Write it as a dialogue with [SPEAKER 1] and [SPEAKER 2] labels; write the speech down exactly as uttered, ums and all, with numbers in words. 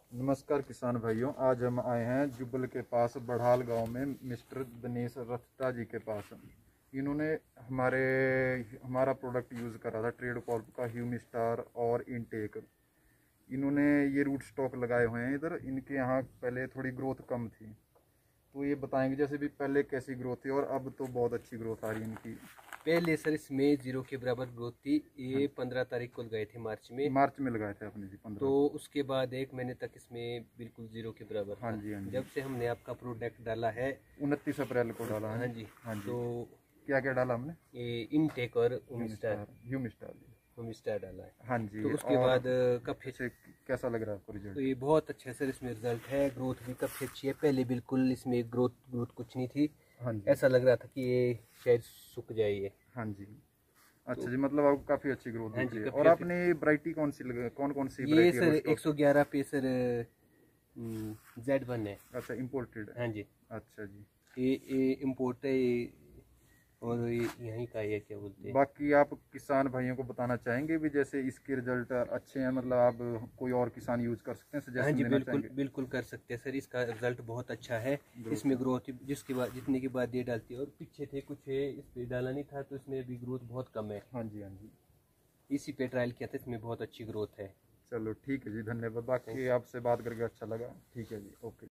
[SPEAKER 1] नमस्कार किसान भाइयों, आज हम आए हैं जुब्बल के पास बढ़ाल गांव में मिस्टर दिनेश रफ्ता जी के पास। इन्होंने हमारे हमारा प्रोडक्ट यूज़ करा था ट्रेड कॉर्प का ह्यूमी स्टार और इनटेक। इन्होंने ये रूट स्टॉक लगाए हुए हैं इधर। इनके यहाँ पहले थोड़ी ग्रोथ कम थी, तो ये बताएंगे जैसे भी पहले कैसी ग्रोथ थी और अब तो बहुत अच्छी ग्रोथ आ रही है इनकी।
[SPEAKER 2] पहले सर इसमें जीरो के बराबर ग्रोथ थी। ये पंद्रह तारीख को लगाए थे मार्च में।
[SPEAKER 1] मार्च में लगाए थे आपने जी पंद्रह
[SPEAKER 2] तो
[SPEAKER 1] को।
[SPEAKER 2] उसके बाद एक महीने तक इसमें बिल्कुल जीरो के बराबर
[SPEAKER 1] हाँ
[SPEAKER 2] था।
[SPEAKER 1] जी हाँ जी।
[SPEAKER 2] जब से हमने आपका प्रोडक्ट डाला है
[SPEAKER 1] उनतीस अप्रैल को डाला है।
[SPEAKER 2] हाँ जी
[SPEAKER 1] हाँ जी।
[SPEAKER 2] तो
[SPEAKER 1] क्या क्या डाला हमने?
[SPEAKER 2] ये इनटेक और
[SPEAKER 1] ह्यूमी
[SPEAKER 2] होमस्टार
[SPEAKER 1] स्टार ह्यूमी स्टार
[SPEAKER 2] होमस्टार डाला है।
[SPEAKER 1] हाँ जी।
[SPEAKER 2] तो उसके
[SPEAKER 1] और
[SPEAKER 2] बाद काफ़ी
[SPEAKER 1] से कैसा लग रहा है आपको
[SPEAKER 2] तो
[SPEAKER 1] रिजल्ट?
[SPEAKER 2] ये बहुत अच्छा सर इसमें रिजल्ट है। ग्रोथ भी काफ़ी अच्छी है। पहले बिल्कुल इसमें ग्रोथ ग्रोथ कुछ नहीं थी।
[SPEAKER 1] हाँ जी।
[SPEAKER 2] ऐसा लग रहा था कि ये शायद सूख जाए ये।
[SPEAKER 1] हाँ जी। अच्छा
[SPEAKER 2] तो
[SPEAKER 1] जी, मतलब आपको काफ़ी अच्छी ग्रोथ
[SPEAKER 2] हाँ
[SPEAKER 1] दिख
[SPEAKER 2] जी
[SPEAKER 1] रही है।
[SPEAKER 2] काफ़ी
[SPEAKER 1] और
[SPEAKER 2] अच्छी।
[SPEAKER 1] आपने वैरायटी कौन सी लगा, कौन कौन सी
[SPEAKER 2] ये
[SPEAKER 1] वैरायटी
[SPEAKER 2] सर
[SPEAKER 1] रोस्टो?
[SPEAKER 2] एक सौ ग्यारह पे सर जेड वन है।
[SPEAKER 1] अच्छा, इम्पोर्टेड है।
[SPEAKER 2] हाँ जी
[SPEAKER 1] अच्छा जी।
[SPEAKER 2] ये ये इम्पोर्ट है ये, और ये यहीं का ही है, क्या बोलते हैं।
[SPEAKER 1] बाकी आप किसान भाइयों को बताना चाहेंगे भी जैसे इसके रिजल्ट अच्छे हैं, मतलब आप कोई और किसान यूज़ कर सकते हैं,
[SPEAKER 2] हाँ
[SPEAKER 1] सजेशन
[SPEAKER 2] जी
[SPEAKER 1] देना
[SPEAKER 2] बिल्कुल
[SPEAKER 1] चाहेंगे?
[SPEAKER 2] बिल्कुल कर सकते हैं सर। इसका रिजल्ट बहुत अच्छा है।
[SPEAKER 1] ग्रोथ
[SPEAKER 2] इसमें ग्रोथ जिसके बाद जितने के बाद ये डालती है, और पीछे थे कुछ है इस पे डाला नहीं था, तो इसमें भी ग्रोथ बहुत कम है।
[SPEAKER 1] हाँ जी हाँ जी।
[SPEAKER 2] इसी पे ट्रायल किया था, इसमें बहुत अच्छी ग्रोथ है।
[SPEAKER 1] चलो ठीक है जी, धन्यवाद। बाकी आपसे बात करके अच्छा लगा। ठीक है जी, ओके।